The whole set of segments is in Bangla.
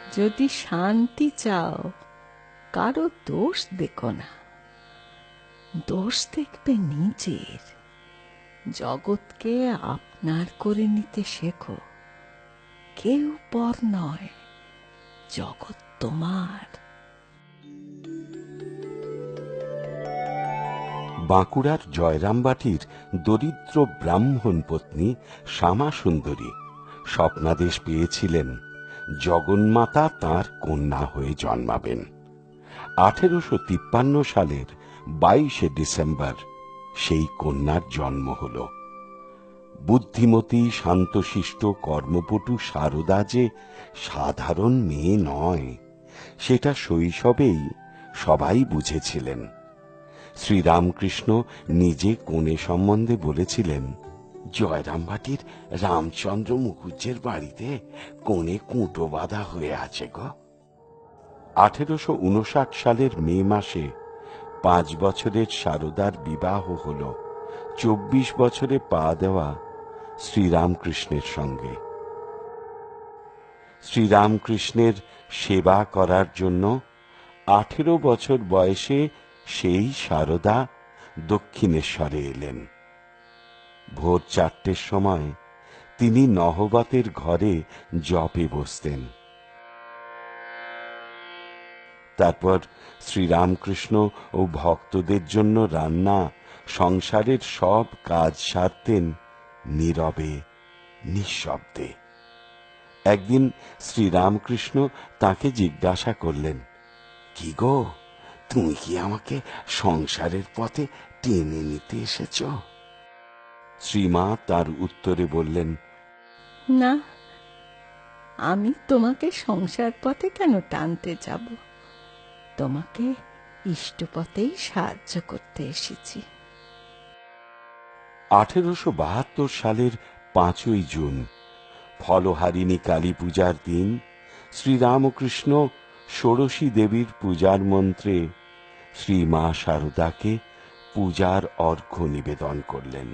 যদি শান্তি চাও, কারো দোষ দেখো না, দোষ দেখবে নিজের। জগৎকে আপনার করে নিতে শেখো। কেউ পর নয়, জগৎ তোমার। বাঁকুড়ার জয়রামবাটির দরিদ্র ব্রাহ্মণ পত্নী শ্যামা সুন্দরী স্বপ্নাদেশ পেয়েছিলেন জগন্মাতা তাঁর কন্যা হয়ে জন্মাবেন। 1853 সালের 22শে ডিসেম্বর সেই কন্যার জন্ম হল। বুদ্ধিমতী, শান্তশিষ্ট, কর্মপটু সারদা যে সাধারণ মেয়ে নয়, সেটা শৈশবেই সবাই বুঝেছিলেন। শ্রীরামকৃষ্ণ নিজে কনে সম্বন্ধে বলেছিলেন, জয়রামবাটির রামচন্দ্র মুখুজ্জের বাড়িতে কনে কুঁটো বাঁধা হয়ে আছে গো। 1859 সালের মে মাসে 5 বছরের সারদার বিবাহ হল 24 বছরে পা দেওয়া শ্রীরামকৃষ্ণের সঙ্গে। শ্রীরামকৃষ্ণের সেবা করার জন্য 18 বছর বয়সে সেই সারদা দক্ষিণেশ্বরে এলেন। ভোর 4টের সময় তিনি নহবতের ঘরে জপে বসতেন। তারপর শ্রীরামকৃষ্ণ ও ভক্তদের জন্য রান্না, সংসারের সব কাজ সারতেন নীরবে, নিঃশব্দে। একদিন শ্রীরামকৃষ্ণ তাকে জিজ্ঞাসা করলেন, কি গো, তুমি কি আমাকে সংসারের পথে টেনে নিতে এসেছ? শ্রীমা তার উত্তরে বললেন, না, আমি তোমাকে সংসার পথে কেন টানতে যাব? তোমাকে ইষ্টপথেই সাহায্য করতে এসেছি। 1872 সালের 5ই জুন, ফলহারিণী কালী পূজার দিন, শ্রীরামকৃষ্ণ ষোড়শী দেবীর পূজার মন্ত্রে শ্রীমা সারদাকে পূজার অর্ঘ্য নিবেদন করলেন।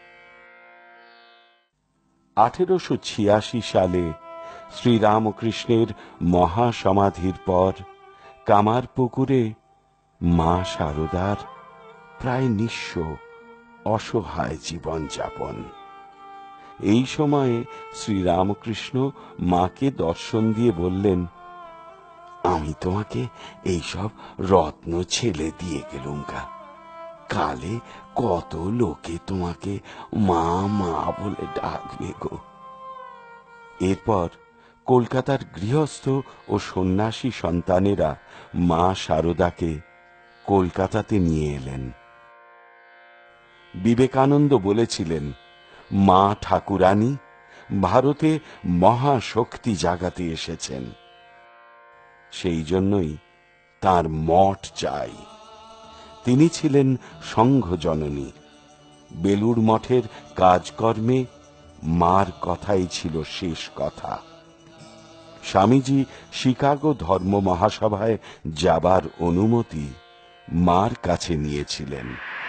1886 সালে শ্রীরামকৃষ্ণের মহাসমাধির পর কামারপুকুরে মা সারদার প্রায় নিঃস্ব, অসহায় জীবনযাপন। এই সময়ে শ্রীরামকৃষ্ণ মাকে দর্শন দিয়ে বললেন, আমি তোমাকে এইসব রত্ন ছেলে দিয়ে গেলুম গা, কালে কত লোকে তোমাকে মা মা বলে ডাকবে গো। এরপর কলকাতার গৃহস্থ ও সন্ন্যাসী সন্তানেরা মা সারদাকে কলকাতাতে নিয়ে এলেন। বিবেকানন্দ বলেছিলেন, মা ঠাকুরানী ভারতে মহাশক্তি জাগাতে এসেছেন, সেই জন্যই তার মঠ চাই। তিনি ছিলেন সংঘ জননী। বেলুর মঠের কাজকর্মে মার কথাই ছিল শেষ কথা। স্বামীজি শিকাগো ধর্ম মহাসভায় যাবার অনুমতি মার কাছে নিয়েছিলেন।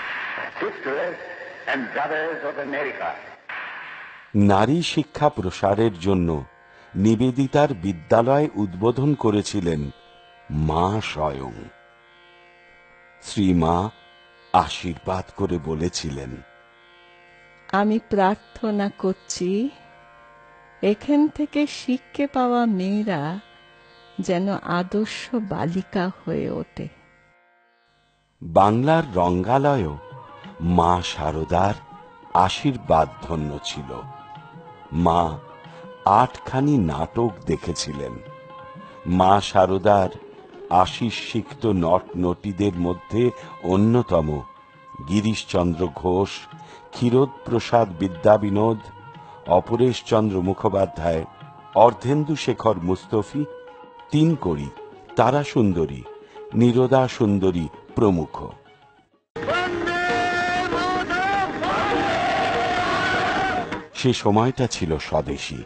নারী শিক্ষা প্রসারের জন্য নিবেদিতার বিদ্যালয় উদ্বোধন করেছিলেন মা স্বয়ং। শ্রীমা আশীর্বাদ করে বলেছিলেন, আমি প্রার্থনা করছি এখান থেকে শিক্ষা পাওয়া মেয়েরা যেন আদর্শ বালিকা হয়ে ওঠে। বাংলার রঙ্গালয়ও মা সারদার আশীর্বাদ ধন্য ছিল। মা 8খানি নাটক দেখেছিলেন। মা সারদার আশীর্ষিক্ত নটনটীদের মধ্যে অন্যতম গিরিশচন্দ্র ঘোষ, ক্ষীরোদপ্রসাদ বিদ্যাবিনোদ, অপরেশচন্দ্র মুখোপাধ্যায়, অর্ধেন্দু শেখর মুস্তফী, তিনকড়ি, তারা সুন্দরী, নীরদা সুন্দরী প্রমুখ। সে সময়টা ছিল স্বদেশী।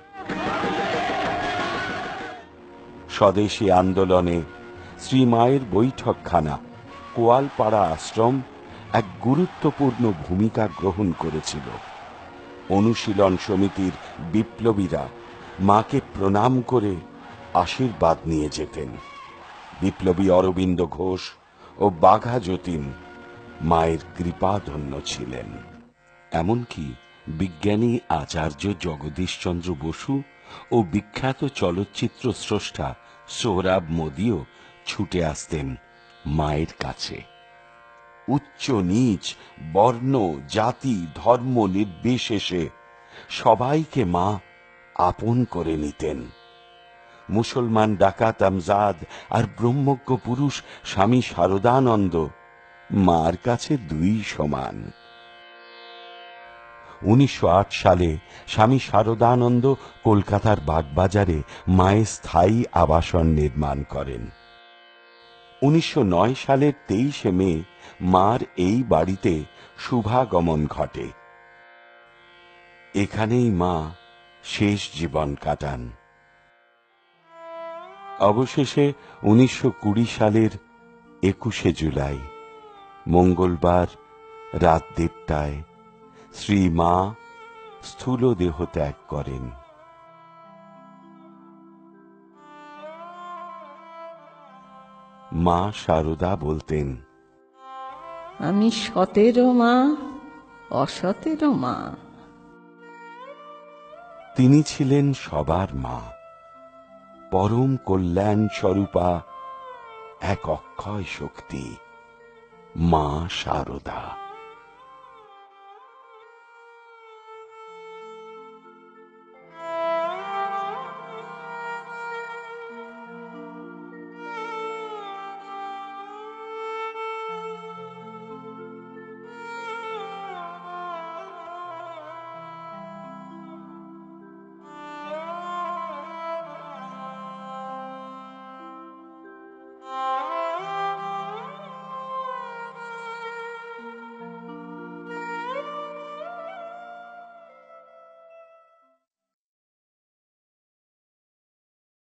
স্বদেশী আন্দোলনে শ্রীমায়ের বৈঠকখানা, কোয়ালপাড়া আশ্রম এক গুরুত্বপূর্ণ ভূমিকা গ্রহণ করেছিল। অনুশীলন সমিতির বিপ্লবীরা মাকে প্রণাম করে আশীর্বাদ নিয়ে যেতেন। বিপ্লবী অরবিন্দ ঘোষ ও বাঘা যতীন মায়ের কৃপাধন্য ছিলেন। এমনকি বিজ্ঞানী আচার্য জগদীশচন্দ্র বসু ও বিখ্যাত চলচ্চিত্র স্রষ্টা সোহরাব মোদিও ছুটে আসতেন মায়ের কাছে। উচ্চ নীচ, বর্ণ, জাতি, ধর্ম নির্বিশেষে সবাইকে মা আপন করে নিতেন। মুসলমান ডাকাত আমজাদ আর ব্রহ্মজ্ঞ পুরুষ স্বামী শারদানন্দ মার কাছে দুই সমান। 1908 সালে স্বামী শারদানন্দ কলকাতার বাগবাজারে মায়ের স্থায়ী আবাসন নির্মাণ করেন। 1909 সালের 23 মে মার এই বাড়িতে শুভাগমন ঘটে। এখানেই মা শেষ জীবন কাটান। অবশেষে 1920 সালের 21 জুলাই মঙ্গলবার রাত 1:30টায় শ্রী মা স্থূল দেহ ত্যাগ করেন। মা শারদা বলতেন, আমি সতেরো মা, অসতেরো মা। তিনি ছিলেন সবার মা, পরম কল্যাণ স্বরূপা, এক অক্ষয় শক্তি, মা শারদা।